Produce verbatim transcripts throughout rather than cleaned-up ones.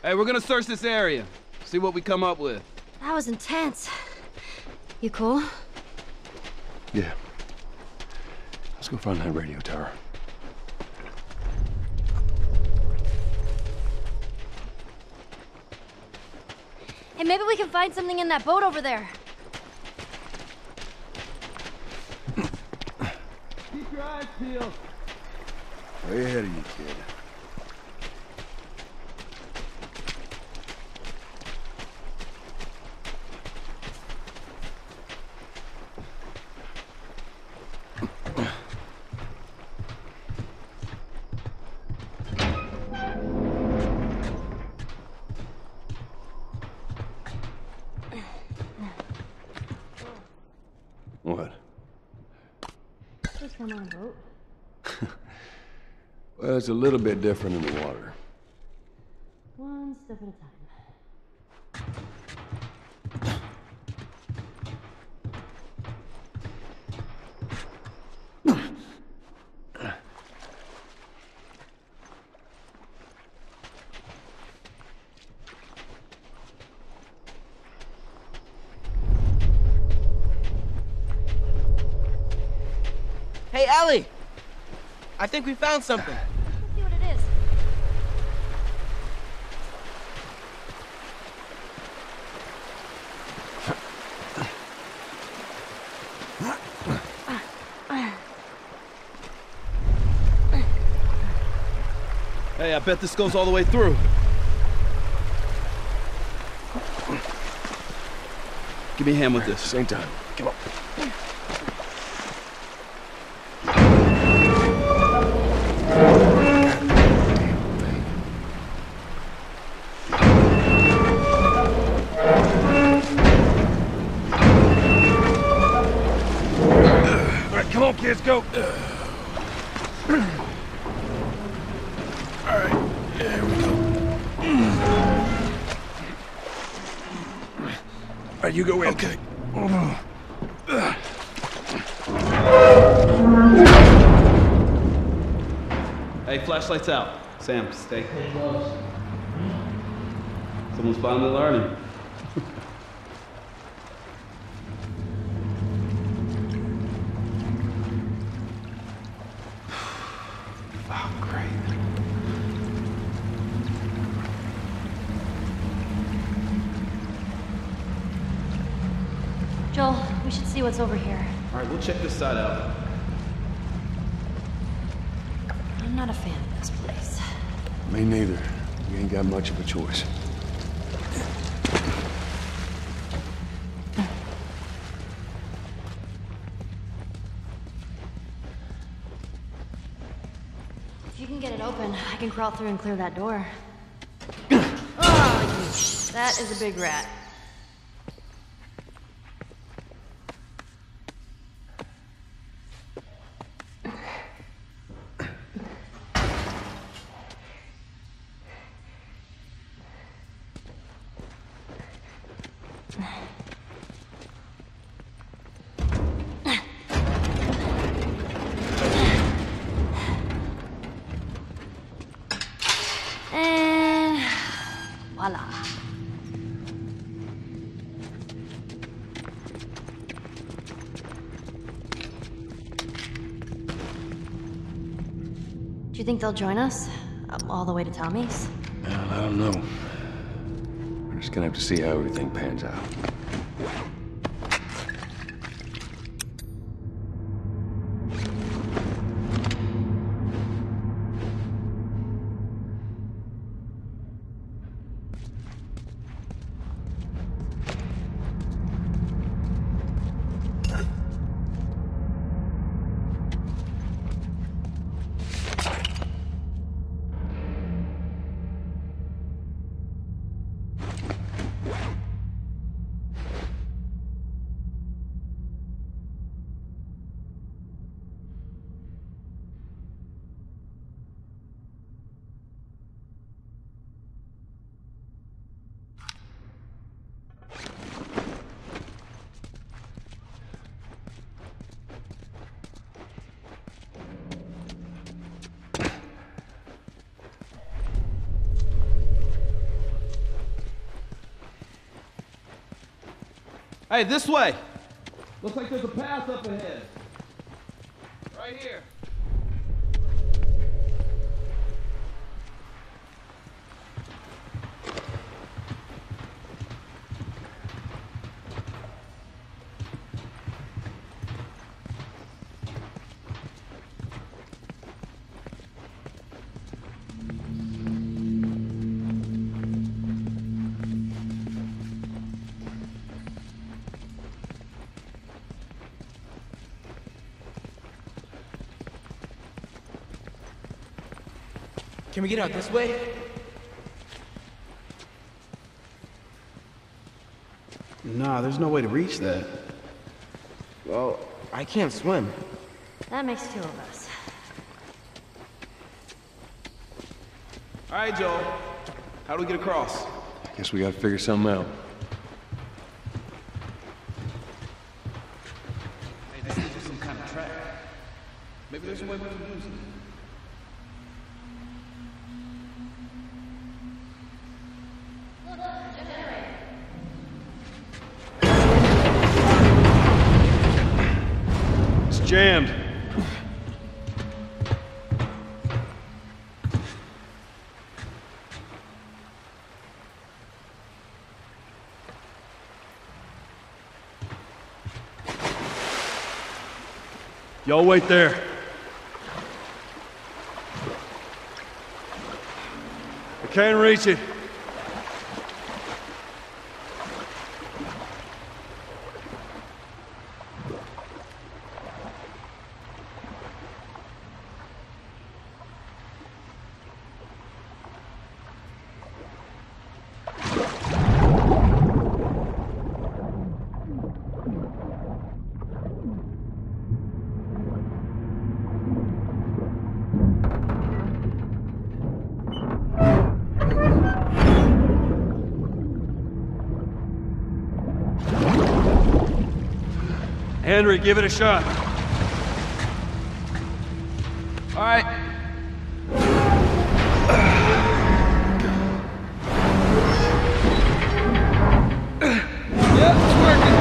Hey, we're gonna search this area. See what we come up with. That was intense. You cool? Yeah. Let's go find that radio tower. Hey, maybe we can find something in that boat over there. Keep your eyes peeled. Way ahead of you, kid. What? Just come on a boat. Well, it's a little bit different in the water. One step at a time. Hey, Ellie! I think we found something. Let's see what it is. Hey, I bet this goes all the way through. Give me a hand with this. Same time. Come on. Come on, kids, go! Alright, there we go. Alright, you go in. Okay. Hey, flashlights out. Sam, stay close. Someone's finally learning. Joel, we should see what's over here. All right, we'll check this side out. I'm not a fan of this place. Me neither. We ain't got much of a choice. If you can get it open, I can crawl through and clear that door. Oh, that is a big rat. And voila. Do you think they'll join us? Um, all the way to Tommy's? Well, I don't know. We're just gonna have to see how everything pans out. Hey, this way. Looks like there's a path up ahead. Right here. Can we get out this way? Nah, there's no way to reach that. Well, I can't swim. That makes two of us. All right, Joel. How do we get across? Guess we gotta figure something out. Hey, this is just some kind of trap. Maybe there's a way we can use it. It's jammed. Y'all wait there. I can't reach it. Henry, give it a shot. All right. Yep, it's working.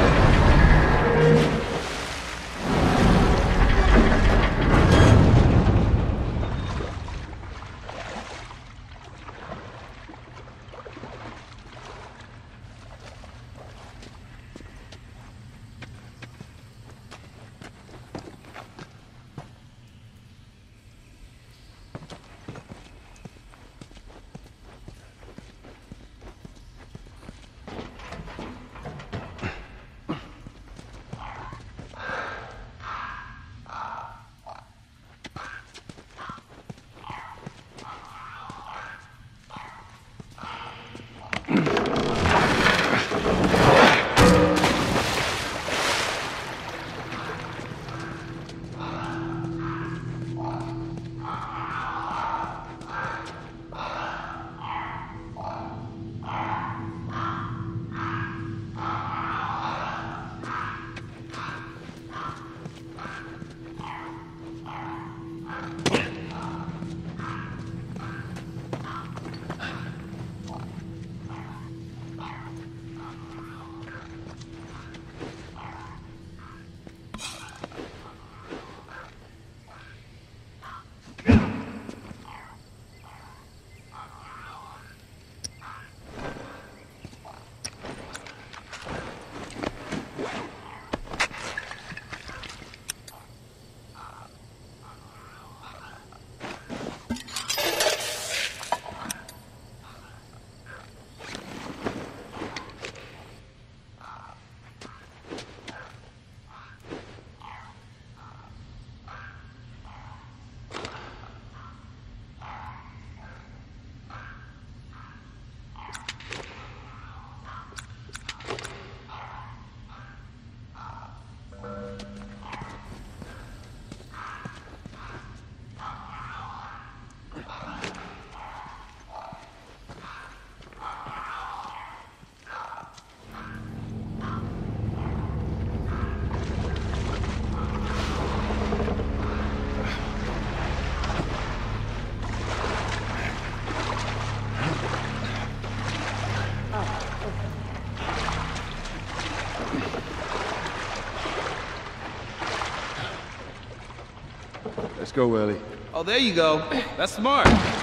go, Ellie. Oh, there you go. That's smart.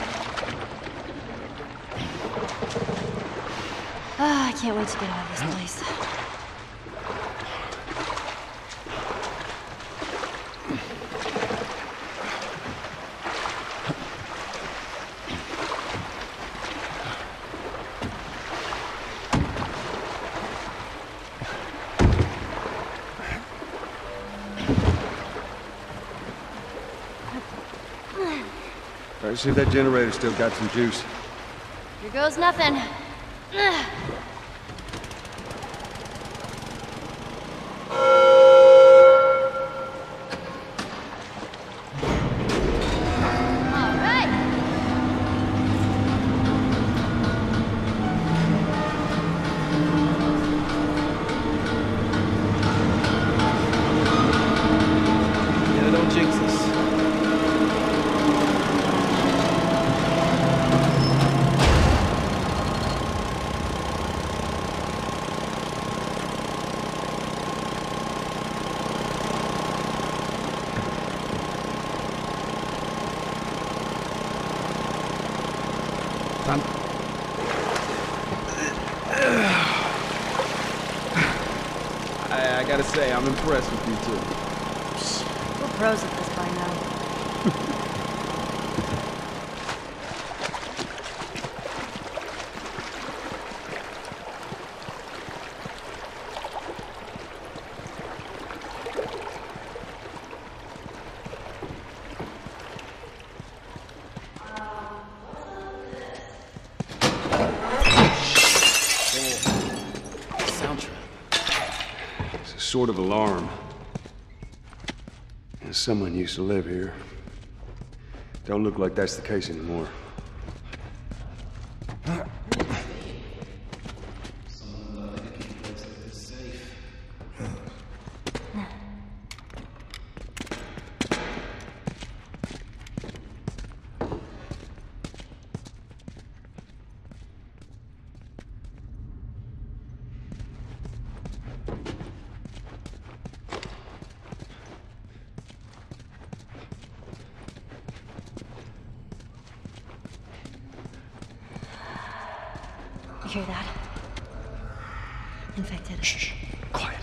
Ah, I can't wait to get out of this place. All right, see if that generator still got some juice. Here goes nothing. Ugh. All right. Yeah, don't jinx us. Time. I, I gotta say, I'm impressed with you too. We're pros at this by now. It's a sort of alarm. And someone used to live here. Don't look like that's the case anymore. You hear that? Infected. Shh. Quiet.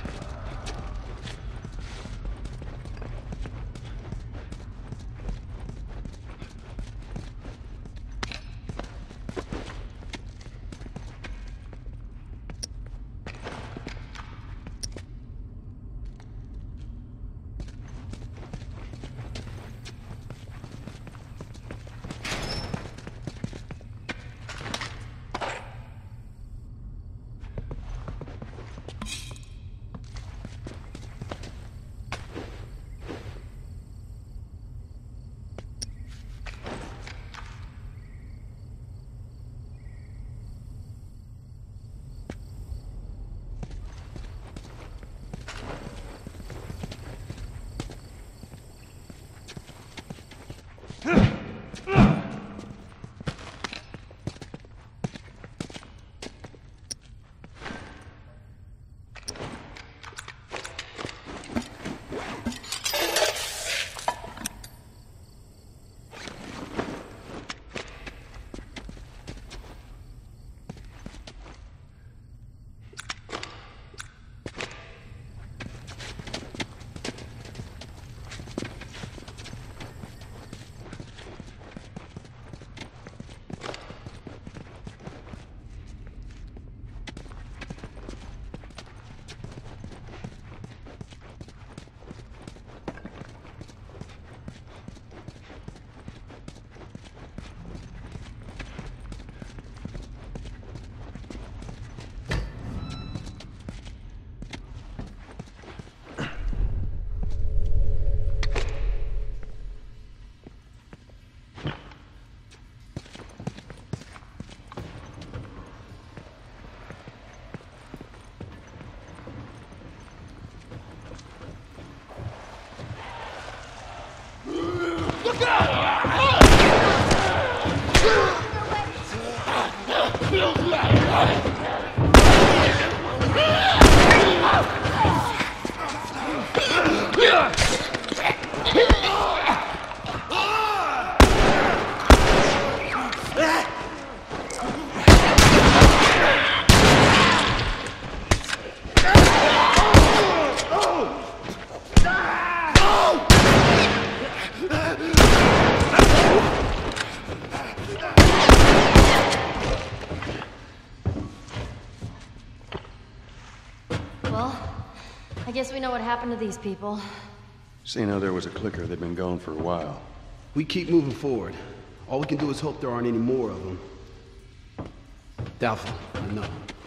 I guess we know what happened to these people. So you know there was a clicker. They've been gone for a while. We keep moving forward. All we can do is hope there aren't any more of them. Doubtful, I know.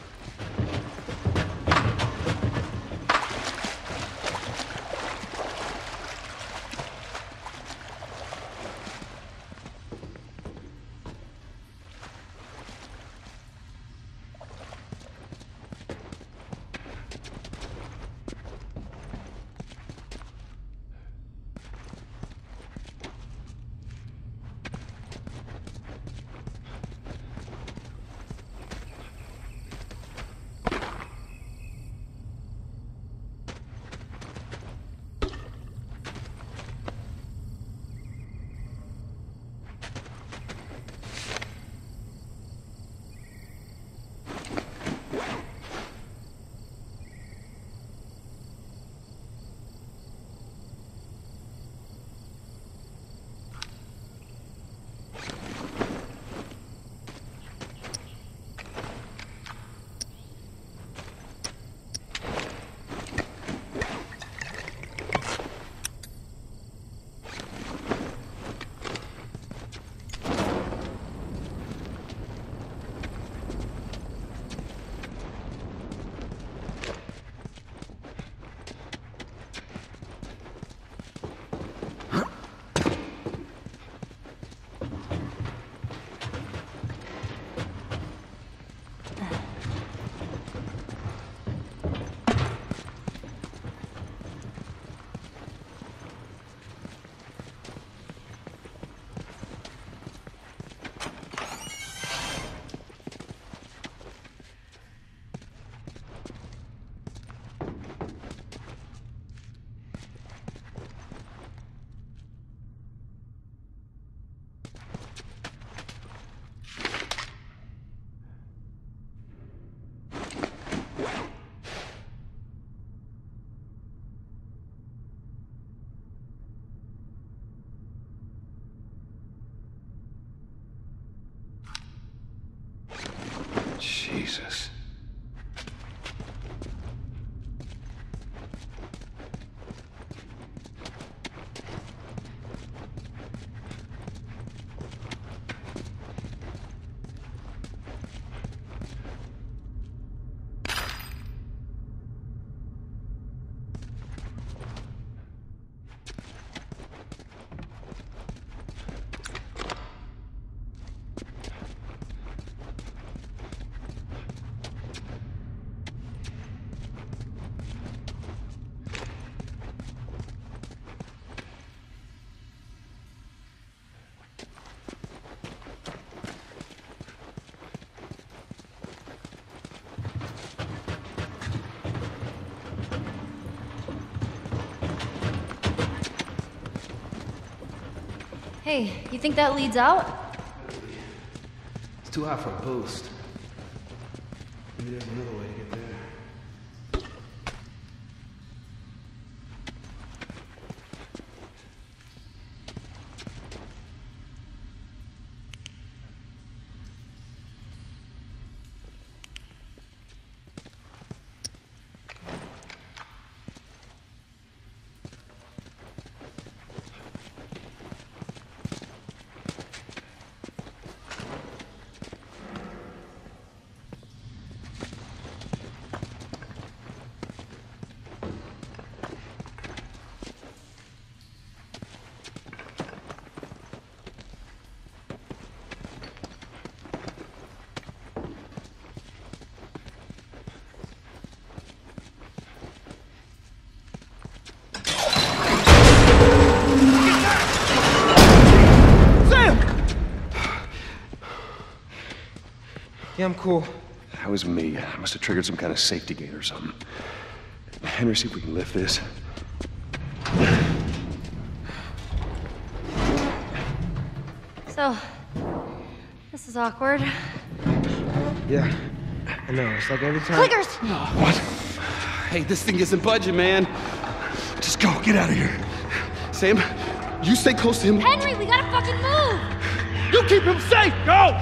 Jesus. Hey, you think that leads out? It's too high for a boost. Maybe there's another way to get there. Yeah, I'm cool. That was me. I must have triggered some kind of safety gate or something. Henry, see if we can lift this. So, this is awkward. Yeah, I know. It's like every time. Clickers! What? Hey, this thing isn't budging, man. Just go. Get out of here. Sam, you stay close to him. Henry, we gotta fucking move! You keep him safe! Go!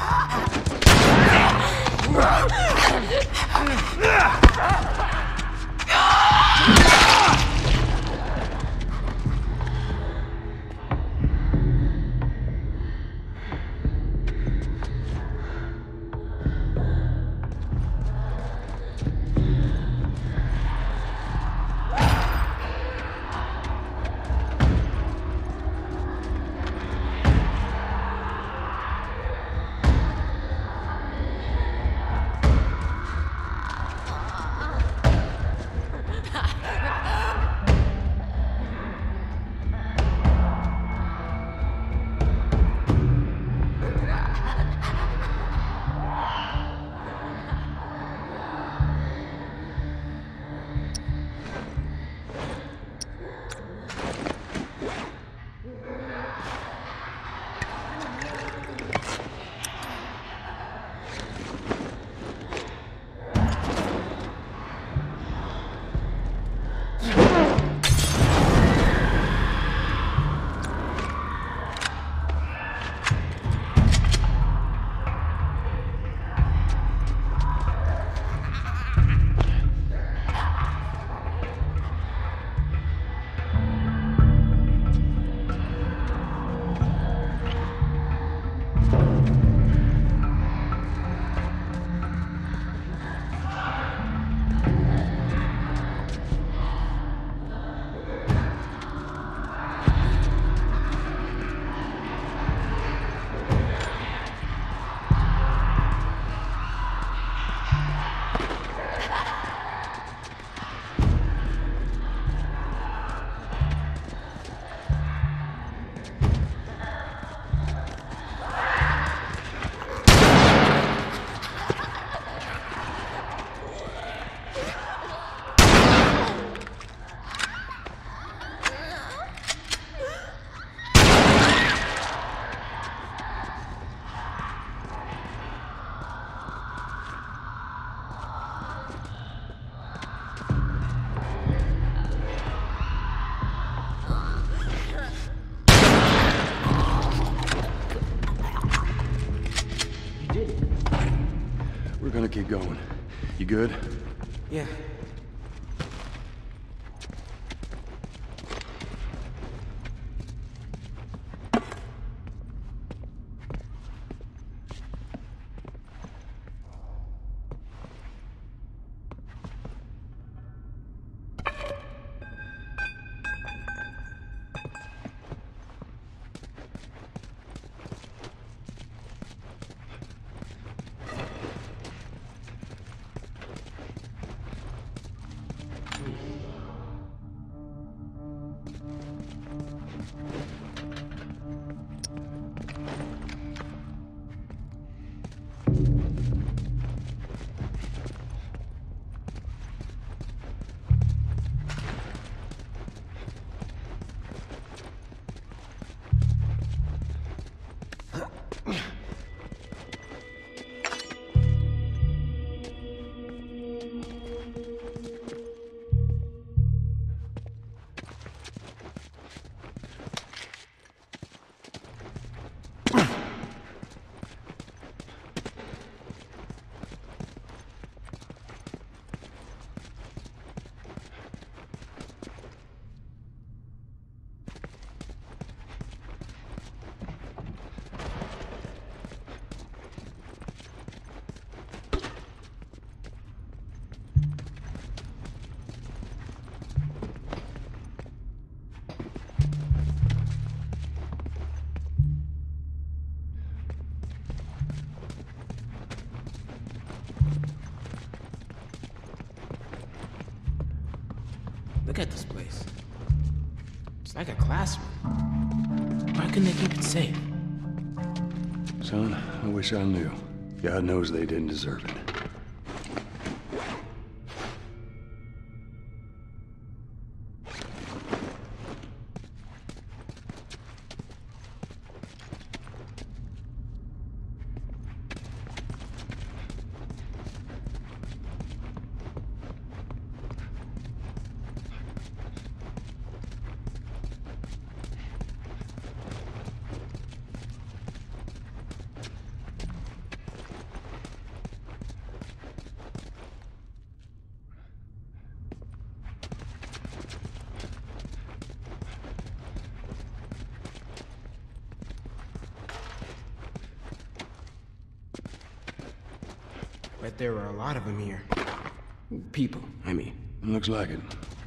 Keep going. You good? Yeah. Look at this place. It's like a classroom. Why couldn't they keep it safe? Son, I wish I knew. God knows they didn't deserve it. Bet there were a lot of them here. People, I mean. Looks like it.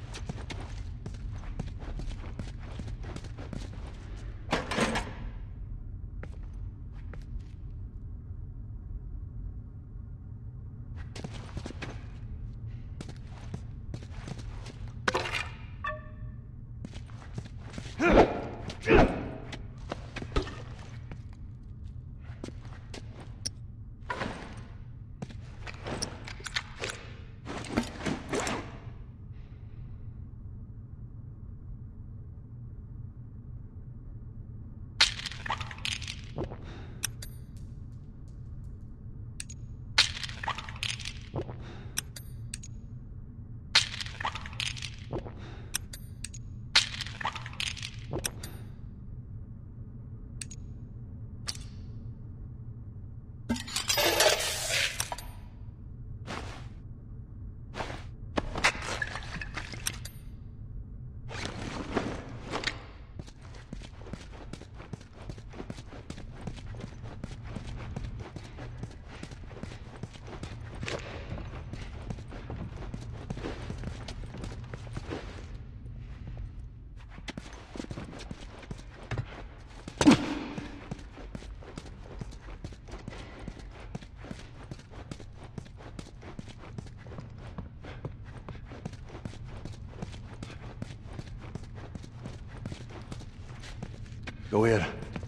Go in.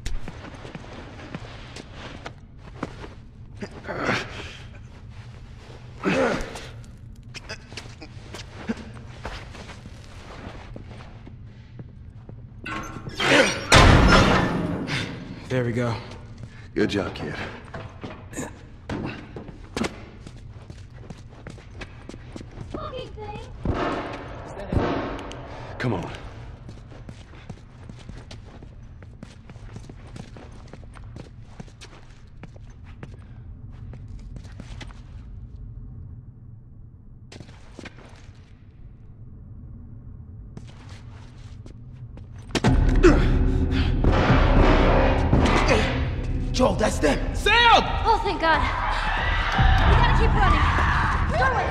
There we go. Good job, kid. Come on. Joel, that's them! Sam! Oh, thank God. We gotta keep running. Doorway!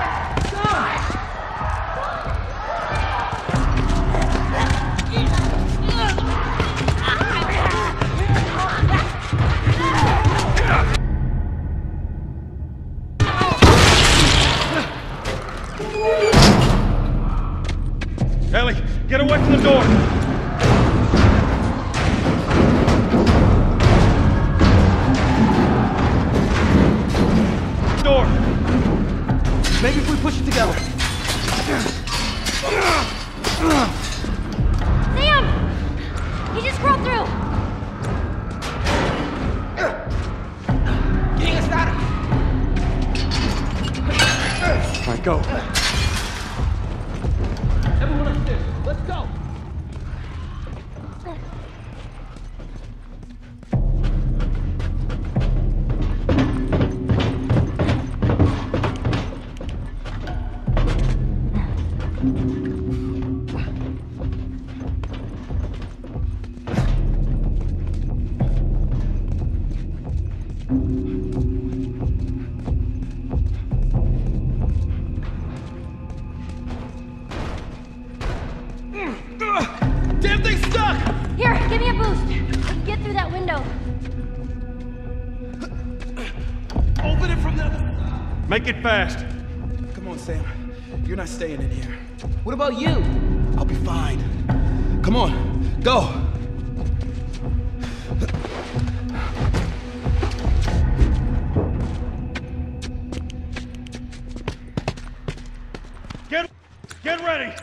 Ellie, get away from the door! Door! Maybe if we push it together. Sam! He just crawled through! Getting us out of All right, go. Everyone upstairs, let's go! Damn thing's stuck! Here, give me a boost. We can get through that window. Open it from the other. Make it fast. Come on, Sam. You're not staying in here. What about you? I'll be fine. Come on, go. Get, get ready.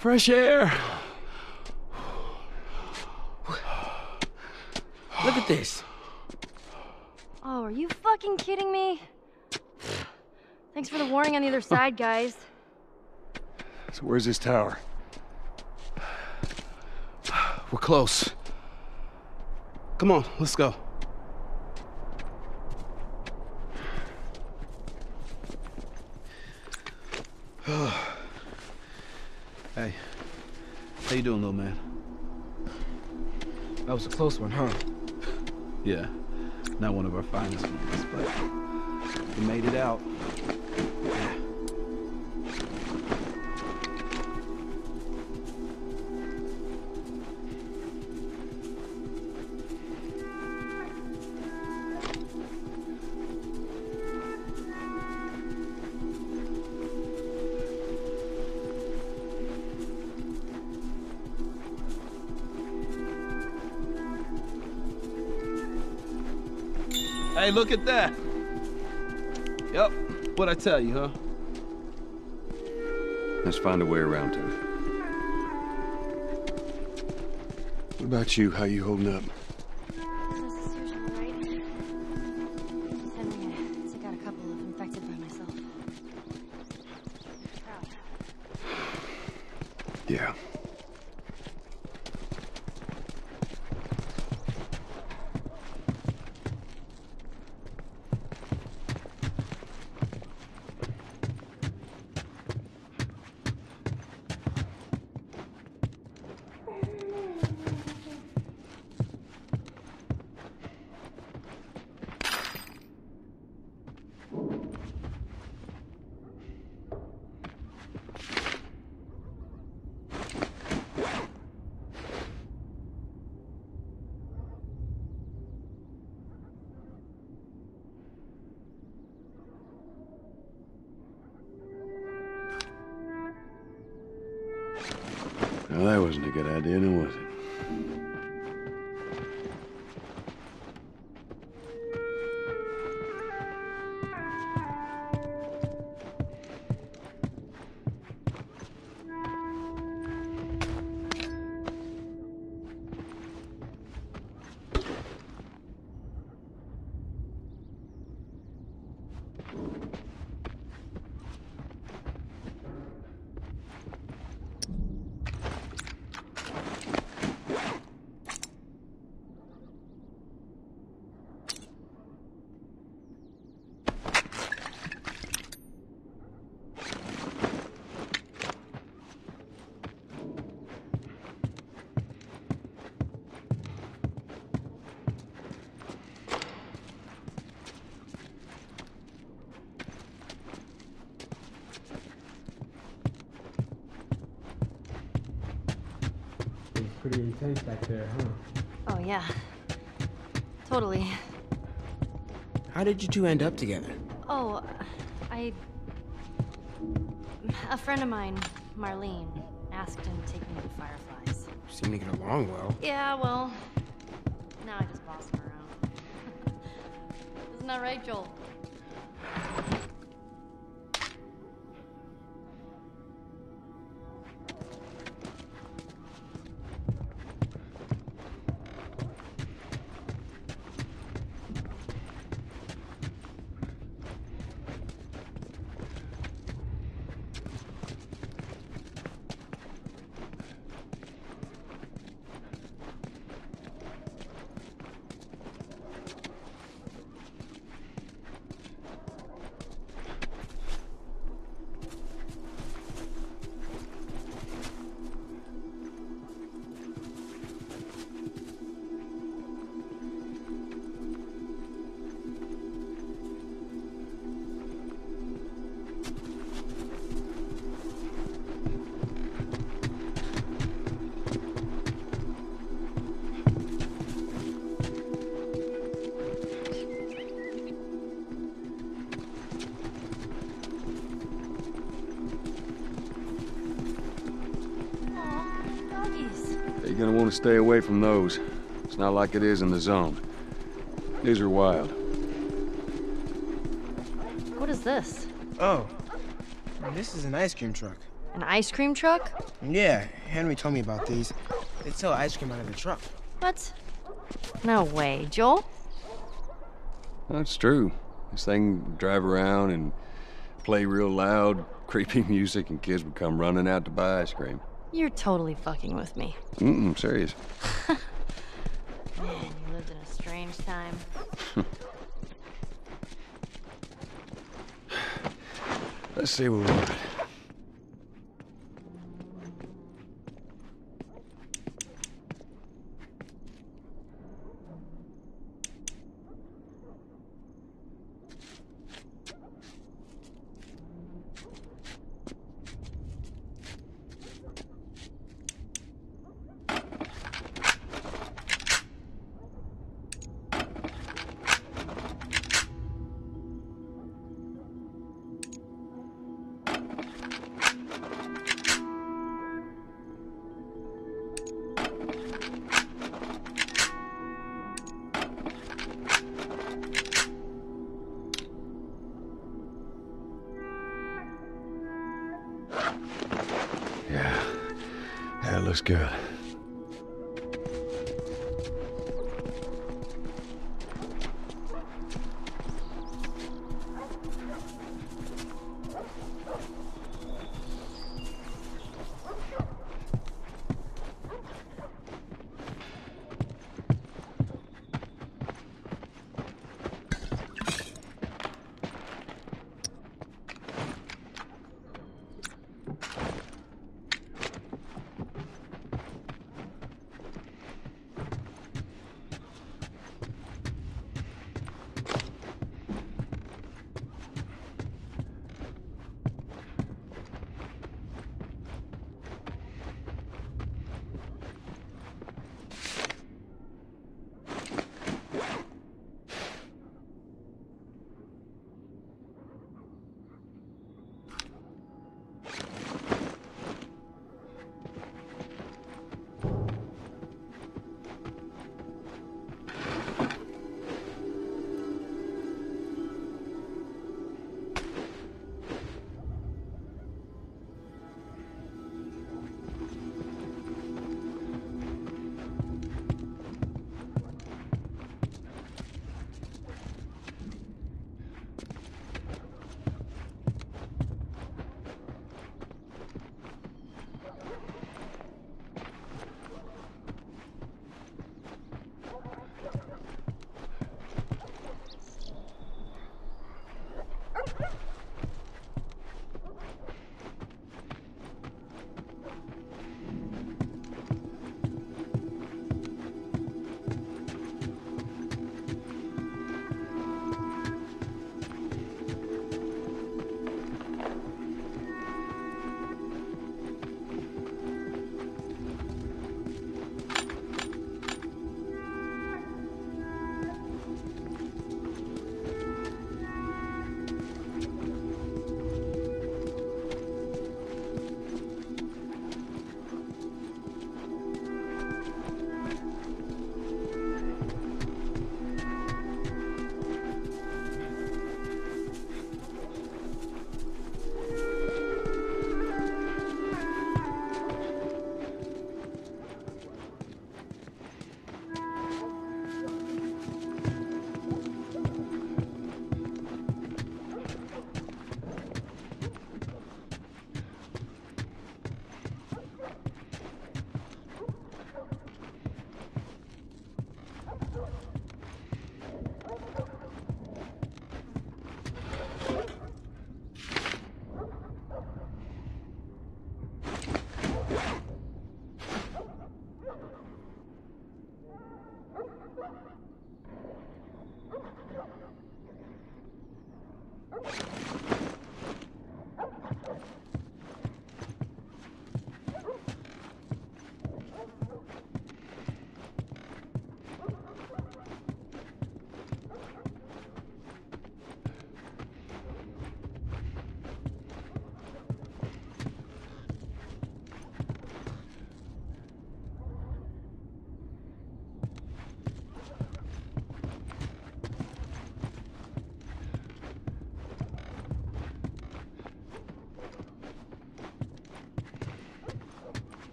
Fresh air. Look at this. Oh, are you fucking kidding me? Thanks for the warning on the other side, guys. So where's this tower? We're close. Come on, let's go. Hey, how you doing, little man? That was a close one, huh? Yeah, not one of our finest ones, but we made it out. Yeah. Hey, look at that. Yep, what'd I tell you, huh? Let's find a way around to it. What about you? How you holding up? Business as usual, right? Just having a, took out a couple of infected by myself. Yeah. Well, that wasn't a good idea, then, was it? Pretty intense back there, huh? Oh, yeah. Totally. How did you two end up together? Oh, I... A friend of mine, Marlene, asked him to take me to Fireflies. Seem to get along well. Yeah, well, now I just boss him around. Isn't that right, Joel? You're gonna want to stay away from those. It's not like it is in the zone. These are wild. What is this? Oh, this is an ice cream truck. An ice cream truck? Yeah, Henry told me about these. They sell ice cream out of the truck. What? No way, Joel? That's true. This thing would drive around and play real loud, creepy music, and kids would come running out to buy ice cream. You're totally fucking with me. Mm-mm, serious. Man, you lived in a strange time. Let's see what we got. Yeah, that looks good.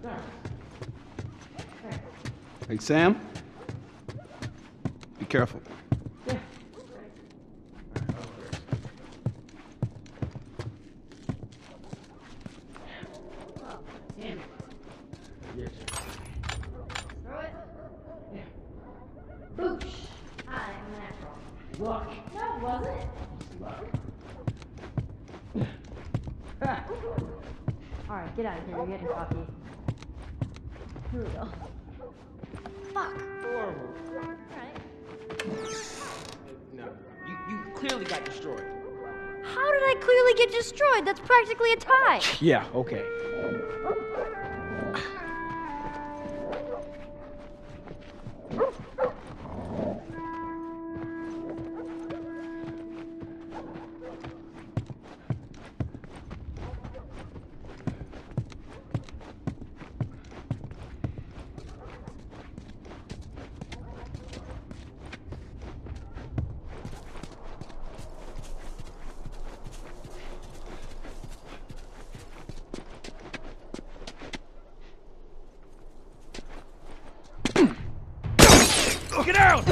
Hey, Sam? Be careful. Boosh! I am natural. Luck. No, it wasn't. Luck. Alright, get out of here. You're getting cocky. Here we go. Fuck. Horrible. Alright. No, you, you clearly got destroyed. How did I clearly get destroyed? That's practically a tie. Yeah, okay. Get out!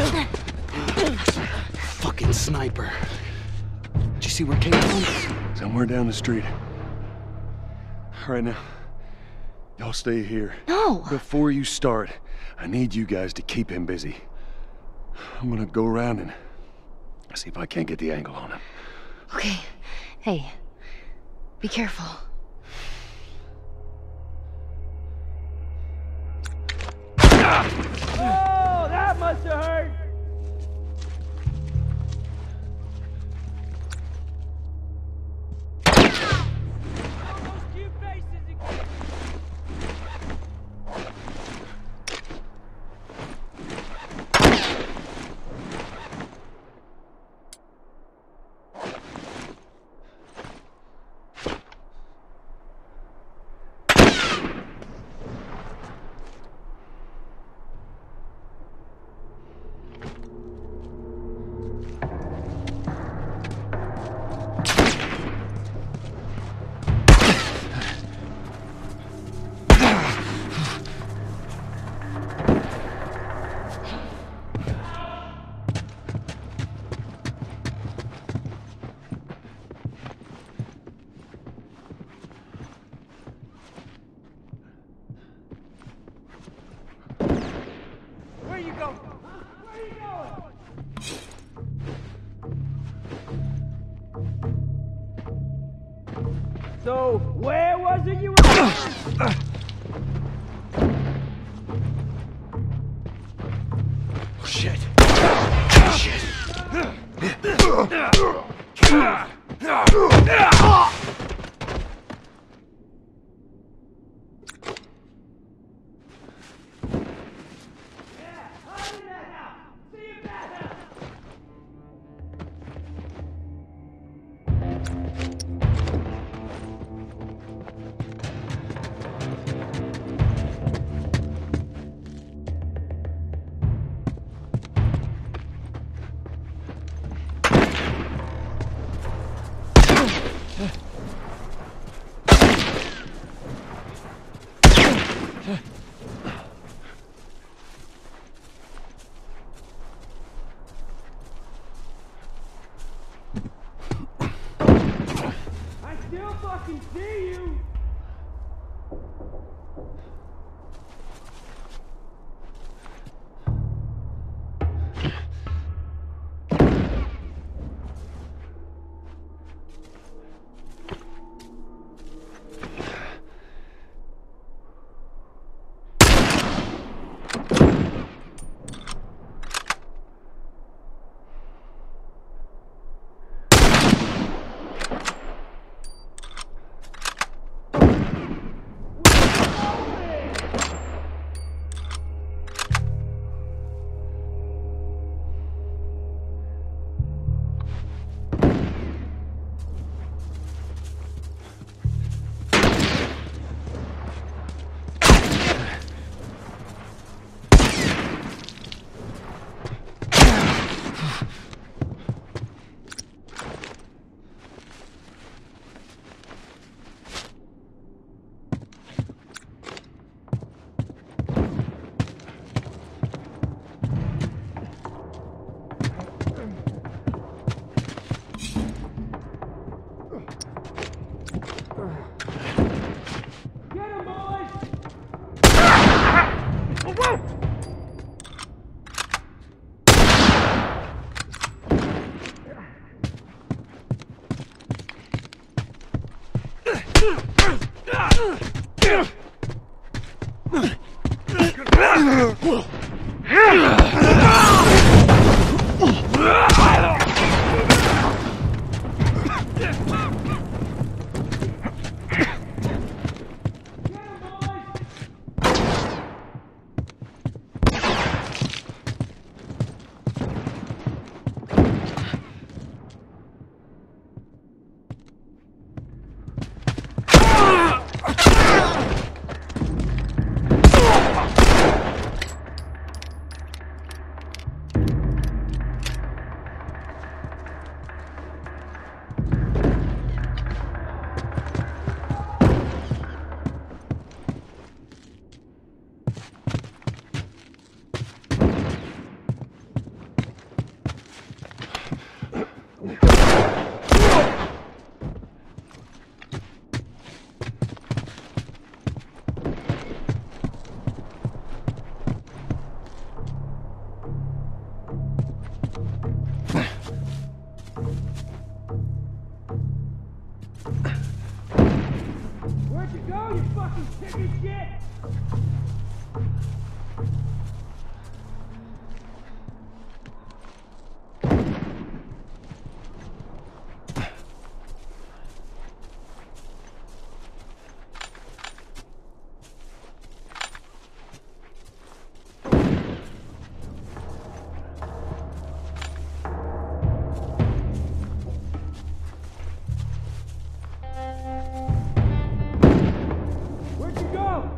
Fucking sniper. Did you see where Kate went? Somewhere down the street. All right, now, y'all stay here. No. Before you start, I need you guys to keep him busy. I'm gonna go around and see if I can't get the angle on him. Okay. Hey, be careful. Oh, that must have hurt! Where you going? Where you going? So, where was it you were going? Shit. Shit. I still fucking see you! Where'd you go, you fucking chicken shit? Where'd you go?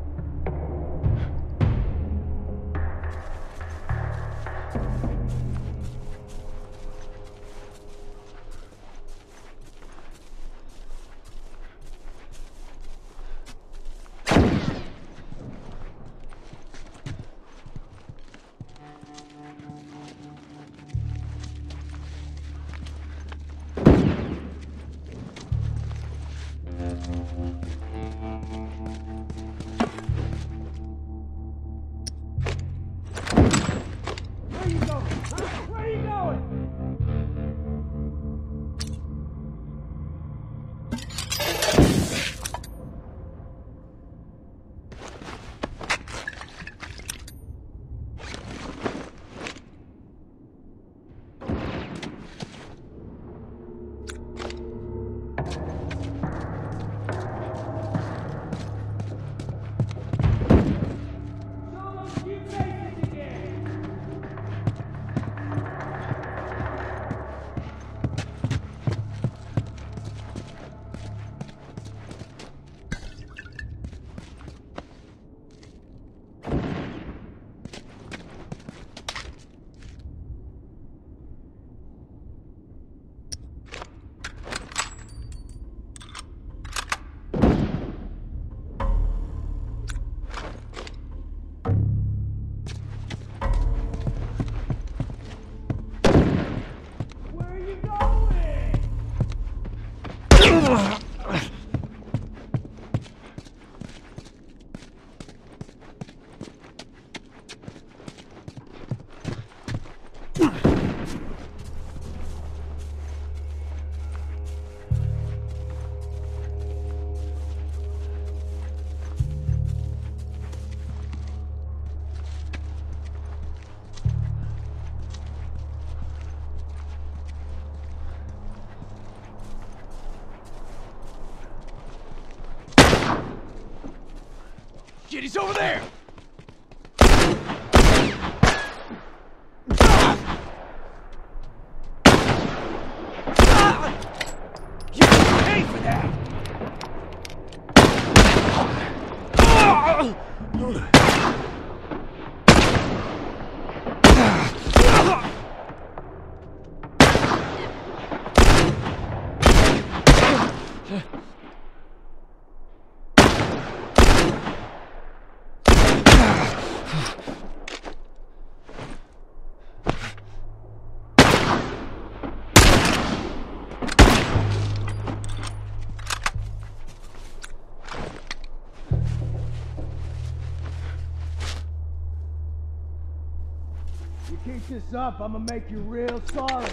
Where you going? Huh? Where you going? Show those cute faces again. Where are you going? Shit, he's over there! You can pay for that! You keep this up, I'm gonna make you real sorry.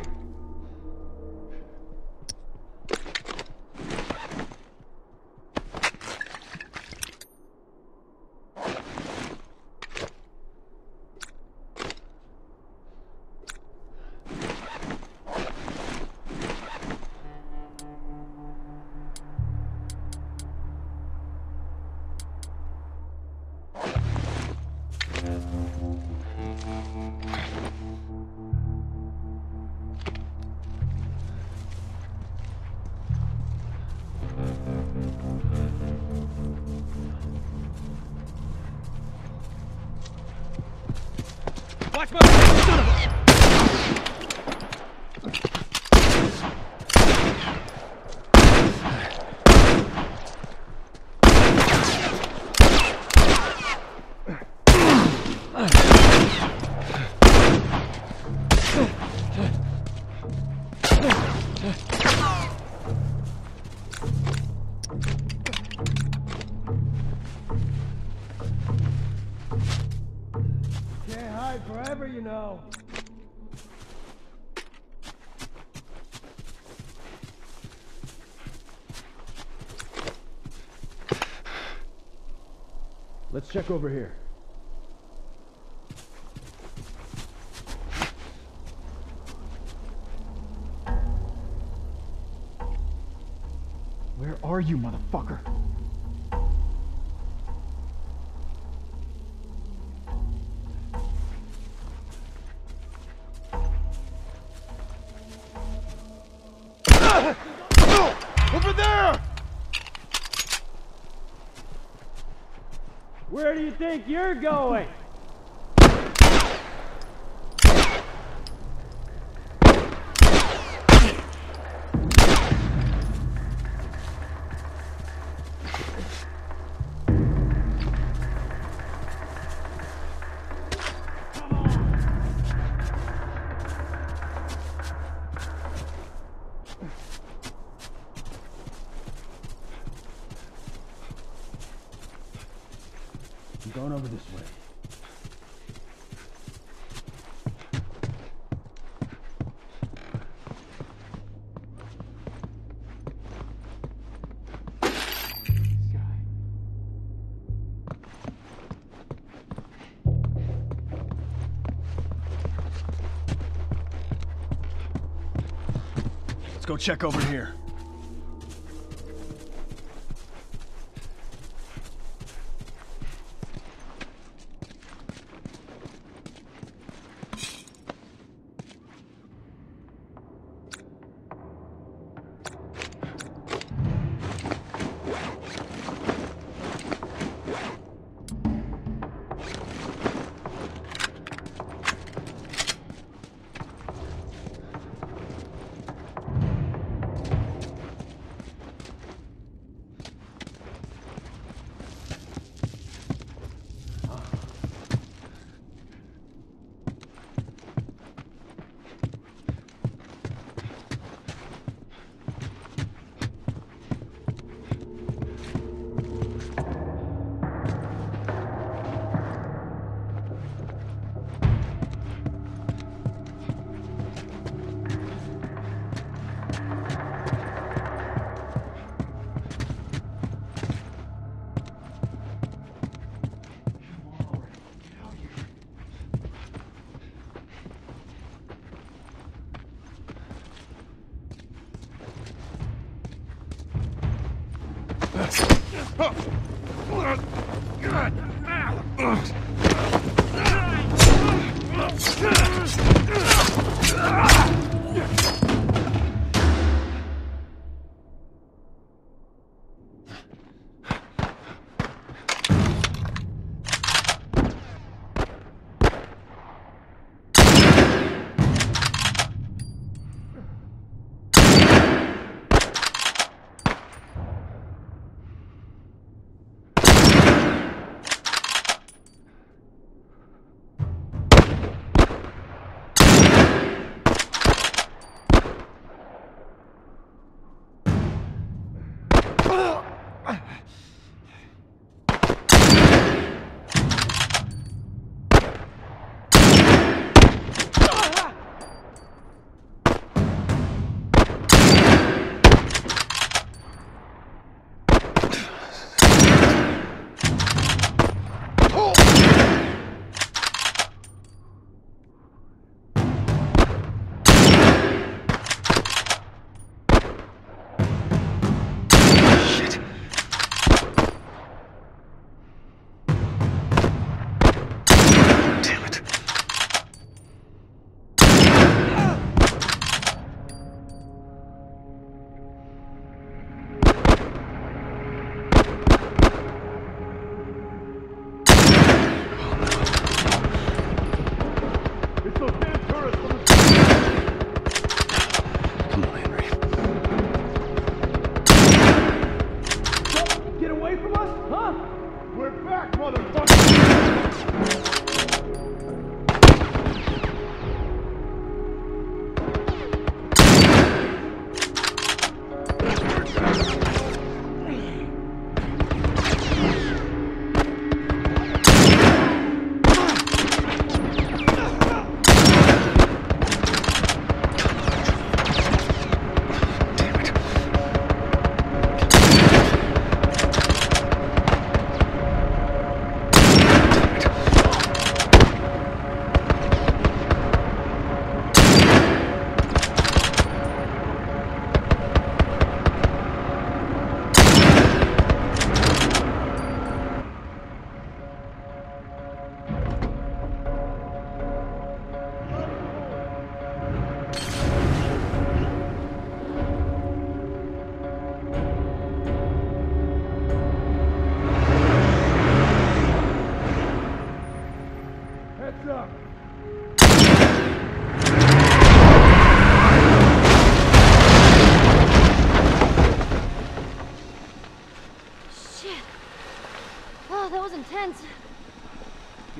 Forever, you know. Let's check over here. Where are you, motherfucker? Over there! Where do you think you're going? I'm going over this way. Let's go check over here.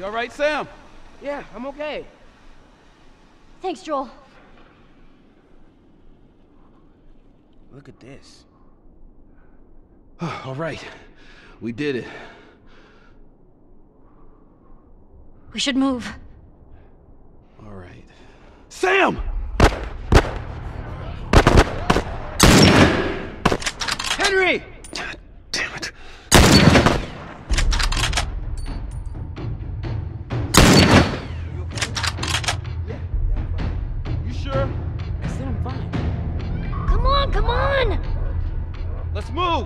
You all right, Sam? Yeah, I'm okay. Thanks, Joel. Look at this. All right. We did it. We should move. All right. Sam! Henry! God damn it. You sure? I said I'm fine. Come on, come on! Let's move!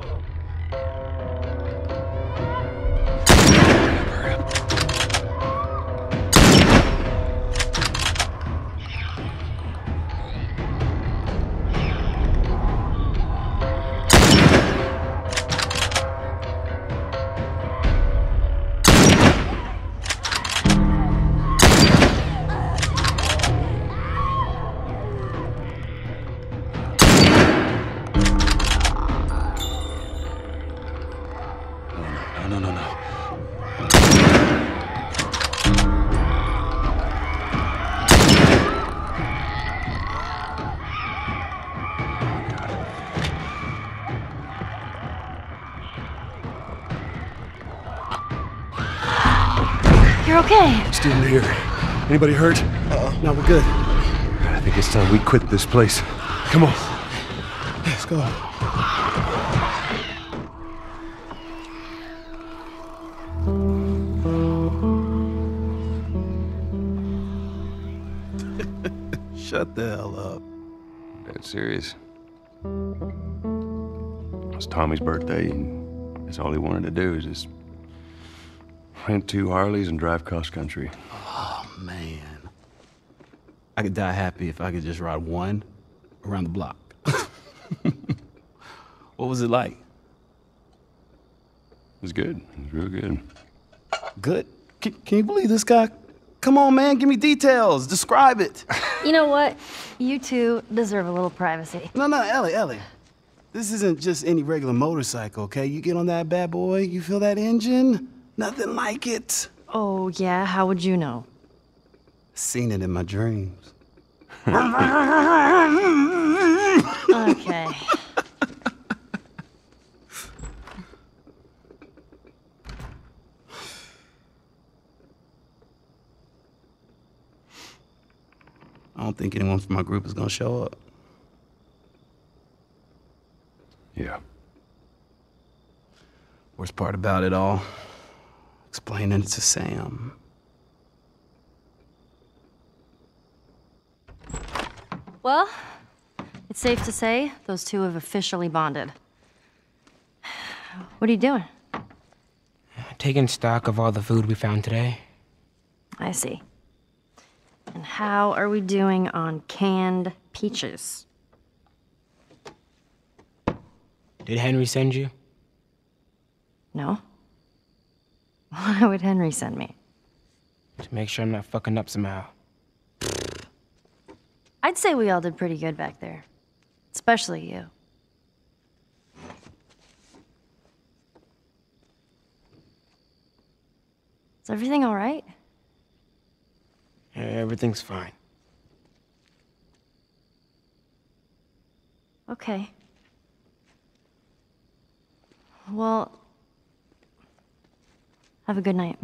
No, no, no. You're okay. Still here. Anybody hurt? Uh-oh. No, we're good. I think it's time we quit this place. Come on. Let's go. Shut the hell up. Dead serious. It's Tommy's birthday, and that's all he wanted to do is just rent two Harleys and drive cross country. Oh, man. I could die happy if I could just ride one around the block. What was it like? It was good. It was real good. Good? Can, can you believe this guy? Come on, man, give me details. Describe it. You know what? You two deserve a little privacy. No, no, Ellie, Ellie. This isn't just any regular motorcycle, okay? You get on that bad boy, you feel that engine? Nothing like it. Oh, yeah? How would you know? Seen it in my dreams. Okay. I don't think anyone from my group is gonna show up. Yeah. Worst part about it all, explaining it to Sam. Well, it's safe to say those two have officially bonded. What are you doing? Taking stock of all the food we found today. I see. And how are we doing on canned peaches? Did Henry send you? No? Why would Henry send me? To make sure I'm not fucking up somehow. I'd say we all did pretty good back there. Especially you. Is everything all right? Yeah, everything's fine. Okay. Well, have a good night.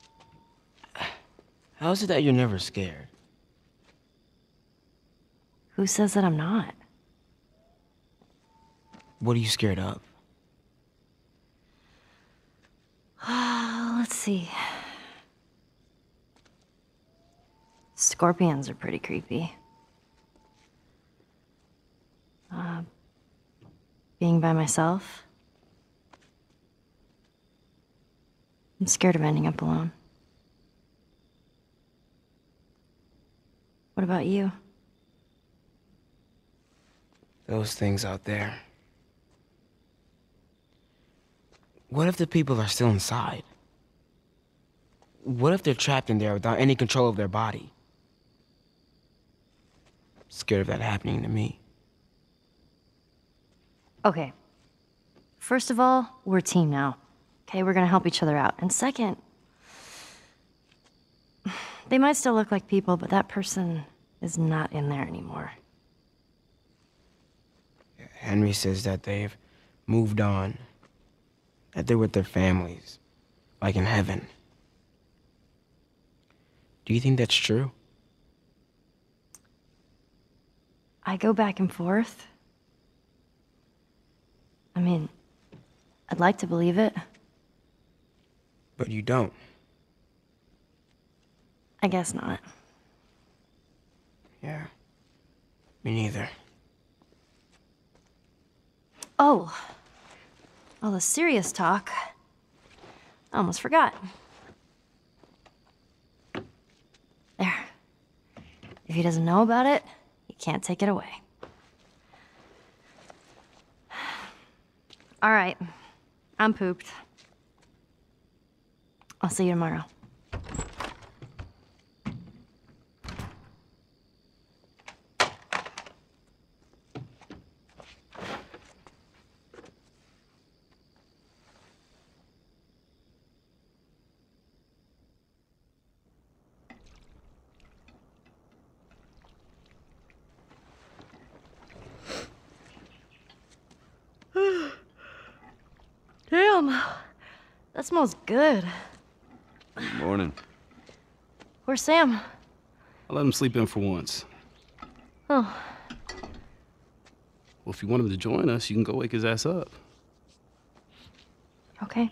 How is it that you're never scared? Who says that I'm not? What are you scared of? Let's see. Scorpions are pretty creepy. Uh, being by myself. I'm scared of ending up alone. What about you? Those things out there. What if the people are still inside? What if they're trapped in there without any control of their body? Scared of that happening to me. Okay. First of all, we're a team now. Okay, we're gonna help each other out. And second, They might still look like people, but that person is not in there anymore. Henry says that they've moved on, that they're with their families, like in heaven. Do you think that's true? I go back and forth. I mean, I'd like to believe it. But you don't. I guess not. Yeah. Me neither. Oh. All the serious talk. I almost forgot. There. If he doesn't know about it, he can't take it away. All right. I'm pooped. I'll see you tomorrow. Damn, that smells good. Good morning. Where's Sam? I'll let him sleep in for once. Oh. Well, if you want him to join us, you can go wake his ass up. Okay.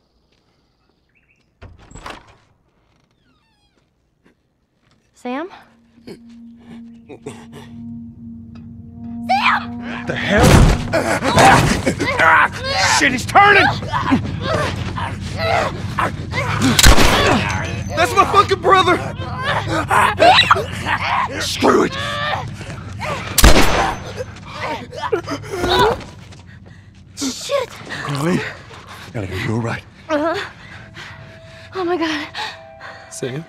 Sam? What the hell? ah, shit, he's turning! That's my fucking brother! Screw it! Shit! Ellie? Ellie, are you alright? Uh-huh. Oh my god. Sam?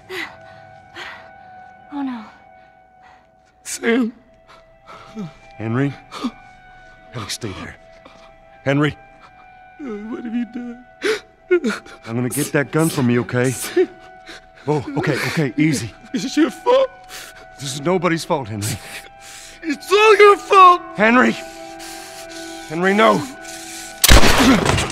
Oh no. Sam? Henry? Ellie, stay there. Henry? What have you done? I'm gonna get that gun from you, okay? Oh, okay, okay, easy. It's your fault. This is nobody's fault, Henry. It's all your fault! Henry! Henry, no!